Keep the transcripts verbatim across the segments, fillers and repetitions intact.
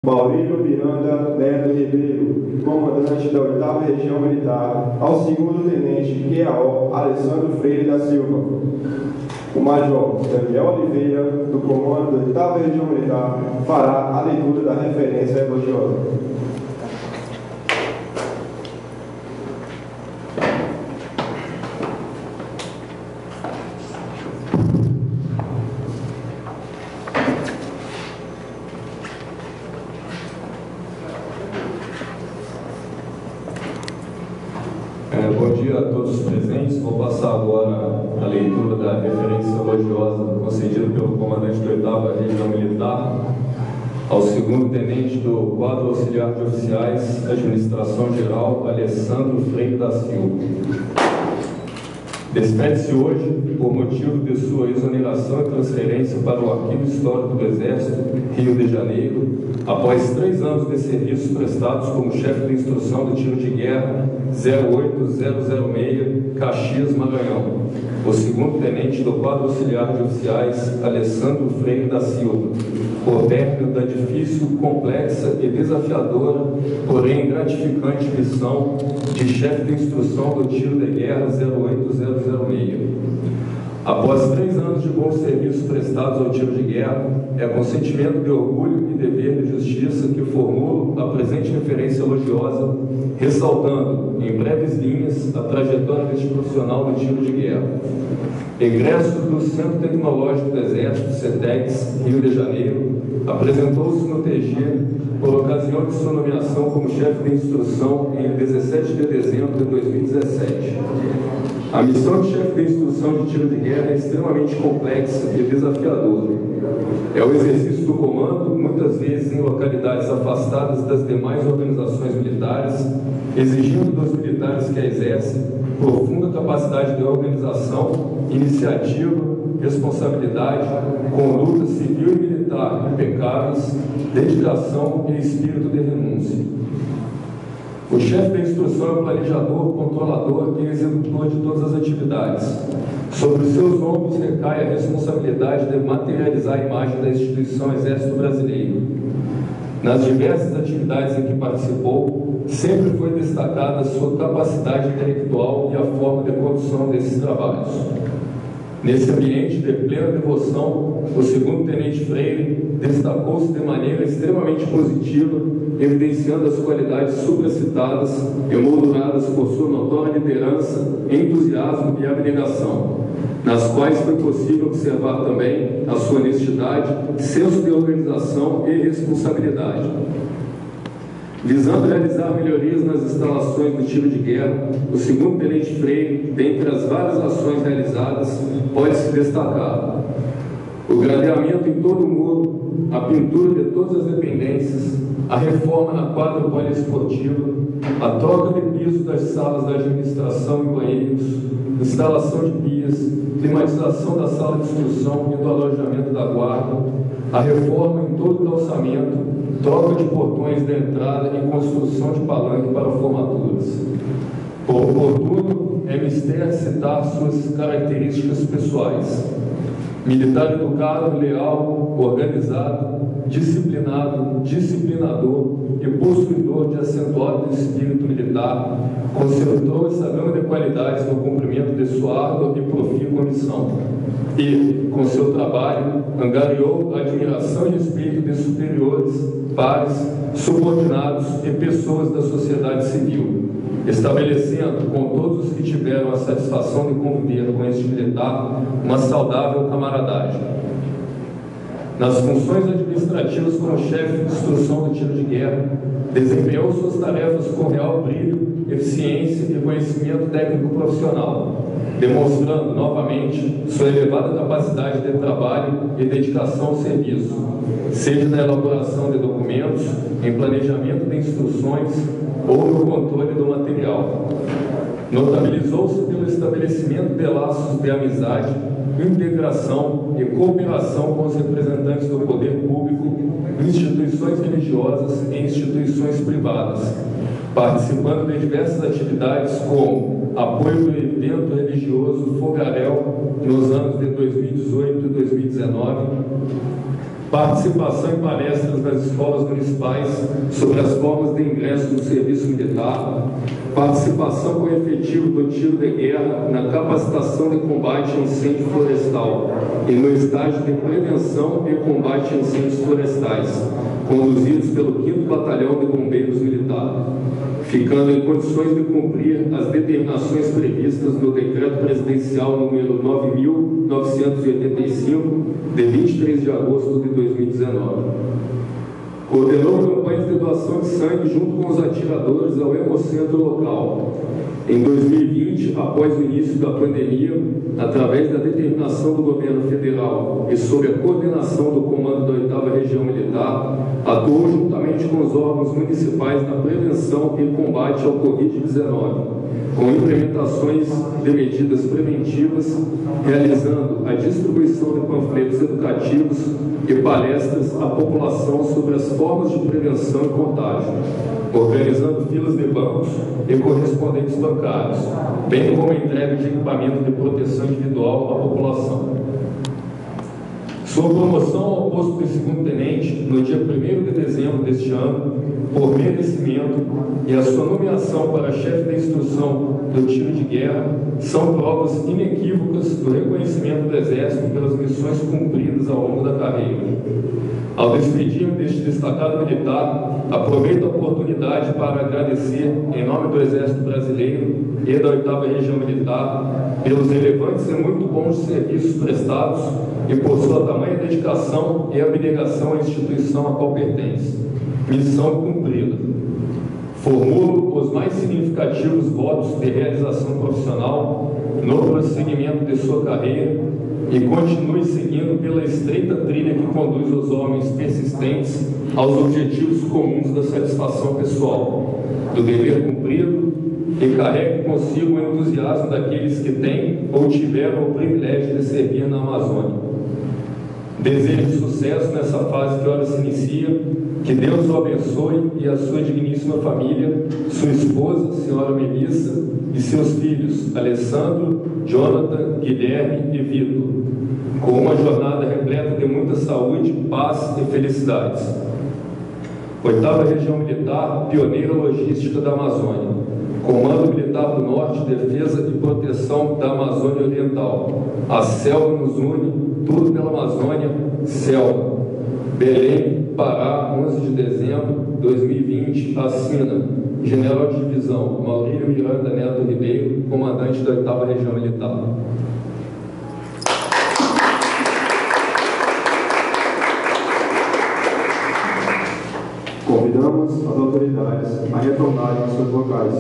Maurílio Miranda Neto Ribeiro, comandante da oitava Região Militar, ao segundo tenente Q A O Alessandro Freire da Silva. O Major Daniel Oliveira, do comando da oitava Região Militar, fará a leitura da referência elogiosa. Bom dia a todos os presentes. Vou passar agora a leitura da referência elogiosa concedida pelo comandante da oitava Região Militar ao segundo tenente do quadro auxiliar de oficiais, Administração Geral, Alessandro Freire da Silva. Despede-se hoje, por motivo de sua exoneração e transferência para o Arquivo Histórico do Exército, Rio de Janeiro, após três anos de serviços prestados como chefe de instrução do tiro de guerra zero oito zero zero seis, Caxias, Maranhão, o segundo tenente do quadro auxiliar de oficiais, Alessandro Freire da Silva, por término da difícil, complexa e desafiadora, porém gratificante missão de chefe de instrução do tiro de guerra zero oito zero zero seis. Após três anos de bons serviços prestados ao tiro de guerra, é com sentimento de orgulho e dever de justiça que formulo a presente referência elogiosa, ressaltando, em breves linhas, a trajetória deste profissional do tiro de guerra. Egresso do Centro Tecnológico do Exército, CETEX, Rio de Janeiro, apresentou-se no T G por ocasião de sua nomeação como chefe de instrução em dezessete de dezembro de dois mil e dezessete. A missão de chefe de instrução de tiro de guerra é extremamente complexa e desafiadora. É o exercício do comando, muitas vezes em localidades afastadas das demais organizações militares, exigindo dos militares que a exercem profunda capacidade de organização, iniciativa, responsabilidade, conduta civil e militar impecáveis, dedicação e espírito de renúncia. O chefe da instrução é o planejador, controlador e executor de todas as atividades. Sobre os seus ombros recai a responsabilidade de materializar a imagem da instituição Exército Brasileiro. Nas diversas atividades em que participou, sempre foi destacada a sua capacidade intelectual e a forma de condução desses trabalhos. Nesse ambiente de plena devoção, o segundo tenente Freire destacou-se de maneira extremamente positiva, evidenciando as qualidades supracitadas, emolduradas por sua notória liderança, entusiasmo e abnegação, nas quais foi possível observar também a sua honestidade, senso de organização e responsabilidade. Visando realizar melhorias nas instalações do tiro de guerra, o segundo tenente Freire, dentre as várias ações realizadas, pode-se destacar o gradeamento em todo o muro, a pintura de todas as dependências, a reforma na quadra poliesportiva, a troca de piso das salas da administração e banheiros, instalação de pias, climatização da sala de instrução e do alojamento da guarda, a reforma em todo o calçamento, troca de portões da entrada e construção de palanque para formaturas. Por oportuno, é mister citar suas características pessoais. Militar educado, leal, organizado, disciplinado, disciplinador e possuidor de acentuado espírito militar, concentrou essa gama de qualidades no cumprimento de sua árdua e profícua missão. E, com seu trabalho, angariou a admiração e respeito de superiores, pares, subordinados e pessoas da sociedade civil, estabelecendo com todos os que tiveram a satisfação de conviver com este militar uma saudável camaradagem. Nas funções administrativas como chefe de instrução do tiro de guerra, desempenhou suas tarefas com real brilho, eficiência e conhecimento técnico profissional, demonstrando novamente sua elevada capacidade de trabalho e dedicação ao serviço, seja na elaboração de documentos, em planejamento de instruções ou no controle do material. Notabilizou-se pelo estabelecimento de laços de amizade, integração e cooperação com os representantes do poder público, instituições religiosas e instituições privadas, participando de diversas atividades como apoio do evento religioso Fogaréu nos anos de dois mil e dezoito e dois mil e dezenove, participação em palestras nas escolas municipais sobre as formas de ingresso no serviço militar, participação com efetivo do tiro de guerra na capacitação de combate a incêndio florestal e no estágio de prevenção e combate a incêndios florestais, conduzidos pelo quinto Batalhão de Bombeiros Militar, ficando em condições de cumprir as determinações previstas no Decreto Presidencial número nove mil novecentos e oitenta e cinco, de vinte e três de agosto de dois mil e dezenove. Coordenou campanhas de doação de sangue junto com os atiradores ao Hemocentro local. Em dois mil e vinte, após o início da pandemia, através da determinação do governo federal e sob a coordenação do comando da oitava Região Militar, atuou juntamente com os órgãos municipais na prevenção e combate ao covid dezenove, com implementações de medidas preventivas, realizando a distribuição de panfletos educativos e palestras à população sobre as formas de prevenção e contágio, organizando filas de bancos e correspondentes bancários, bem como a entrega de equipamento de proteção individual à população. Sua promoção ao posto de segundo-tenente no dia primeiro de dezembro deste ano, por merecimento, e a sua nomeação para chefe da instrução do tiro de guerra são provas inequívocas do reconhecimento do Exército pelas missões cumpridas ao longo da carreira. Ao despedir-me deste destacado militar, aproveito a oportunidade para agradecer, em nome do Exército Brasileiro e da oitava Região Militar, pelos relevantes e muito bons serviços prestados e por sua tamanha dedicação e abnegação à instituição a qual pertence. Missão cumprida. Formulo os mais significativos votos de realização profissional no prosseguimento de sua carreira e continue seguindo pela estreita trilha que conduz os homens persistentes aos objetivos comuns da satisfação pessoal, do dever cumprido, e carregue consigo o entusiasmo daqueles que têm ou tiveram o privilégio de servir na Amazônia. Desejo sucesso nessa fase que ora se inicia, que Deus o abençoe e a sua digníssima família, sua esposa, senhora Melissa, e seus filhos, Alessandro, Jonathan, Guilherme e Vitor, com uma jornada repleta de muita saúde, paz e felicidades. Oitava Região Militar, pioneira logística da Amazônia. Comando Militar do Norte, Defesa e Proteção da Amazônia Oriental. A selva nos une, tudo pela Amazônia, selva. Belém, Pará, onze de dezembro de dois mil e vinte, assina General de Divisão Maurílio Miranda Neto Ribeiro, comandante da oitava Região Militar. Convidamos as autoridades a retornarem aos seus locais.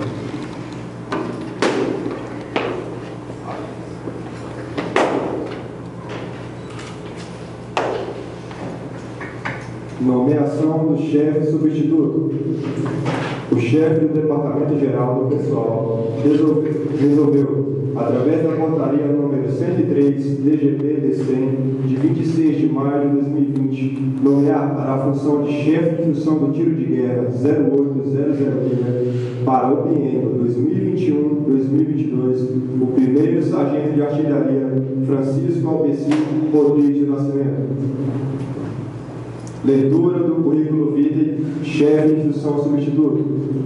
Nomeação do chefe substituto. O chefe do Departamento Geral do Pessoal resolveu, através da portaria número cento e três, D G P D cem, de vinte e seis de maio de dois mil e vinte, nomear para a função de chefe de instrução do tiro de guerra zero oito zero zero seis para o biênio dois mil e vinte e um a dois mil e vinte e dois, o primeiro sargento de artilharia Francisco Albeci Rodrigues de Nascimento. Leitura do currículo vitae, chefe de instrução substituto.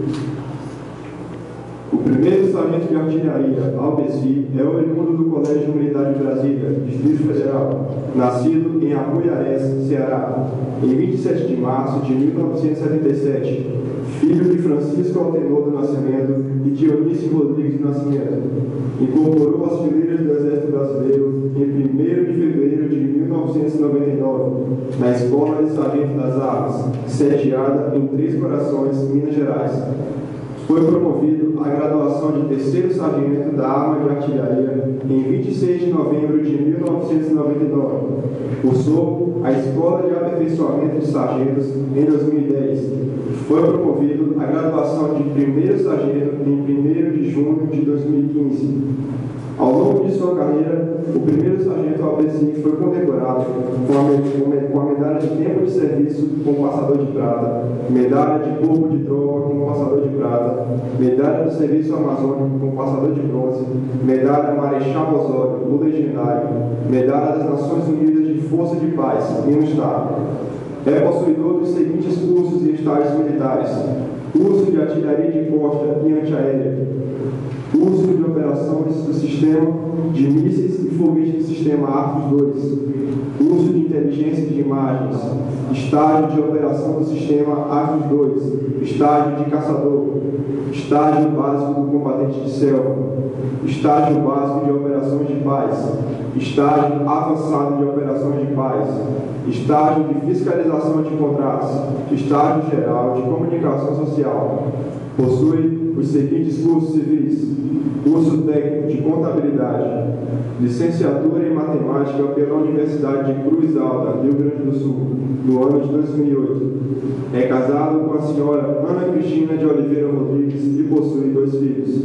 O primeiro sargento de artilharia, Albeci, é oriundo do Colégio Militar de Brasília, Distrito Federal, nascido em Apuiarés, Ceará, em vinte e sete de março de mil novecentos e setenta e sete, filho de Francisco Altenor do Nascimento e Dionísio Rodrigues do Nascimento. Incorporou as fileiras do Exército Brasileiro em primeiro de fevereiro de mil novecentos e noventa e nove, na Escola de Sargento das Armas, sediada em Três Corações, Minas Gerais. Foi promovido à graduação de terceiro sargento da Arma de Artilharia em vinte e seis de novembro de mil novecentos e noventa e nove. Cursou a Escola de Aperfeiçoamento de Sargentos em dois mil e dez. Foi promovido à graduação de primeiro sargento em primeiro de junho de dois mil e quinze. Ao longo de sua carreira, o primeiro sargento Albeci foi condecorado com a, com a medalha de tempo de serviço com passador de prata, medalha de corpo de tropa com passador de prata medalha do Serviço Amazônico com passador de bronze, medalha Marechal Osório, do Legendário, medalha das Nações Unidas de Força de Paz, em um estado. É possuidor dos seguintes cursos e estágios militares: curso de artilharia de costa e antiaérea, curso de operações do sistema de mísseis e foguetes do sistema Arcos dois, curso de inteligência de imagens, estágio de operação do sistema Arcos dois, estágio de caçador, estágio básico do combatente de selva, estágio básico de operações de paz, estágio avançado de operações de paz, estágio de fiscalização de contratos, estágio geral de comunicação social. Possui os seguintes cursos civis: curso técnico de contabilidade, licenciatura em matemática pela Universidade de Cruz Alta, Rio Grande do Sul, no ano de dois mil e oito. É casado com a senhora Ana Cristina de Oliveira Rodrigues e possui dois filhos.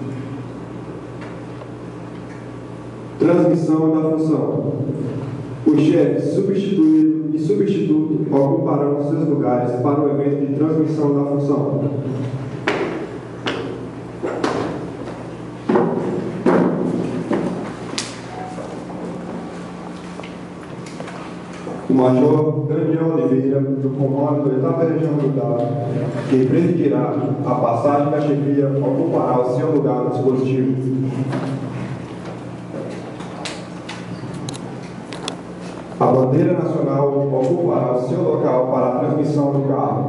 Transmissão da função. Os chefes substituído e substituto ocuparão seus lugares para o evento de transmissão da função. O Major Daniel Oliveira, do comando da oitava Região Militar, que presidirá a passagem da chefia, ocupará o seu lugar no dispositivo. A bandeira nacional ocupará o seu local para a transmissão do carro.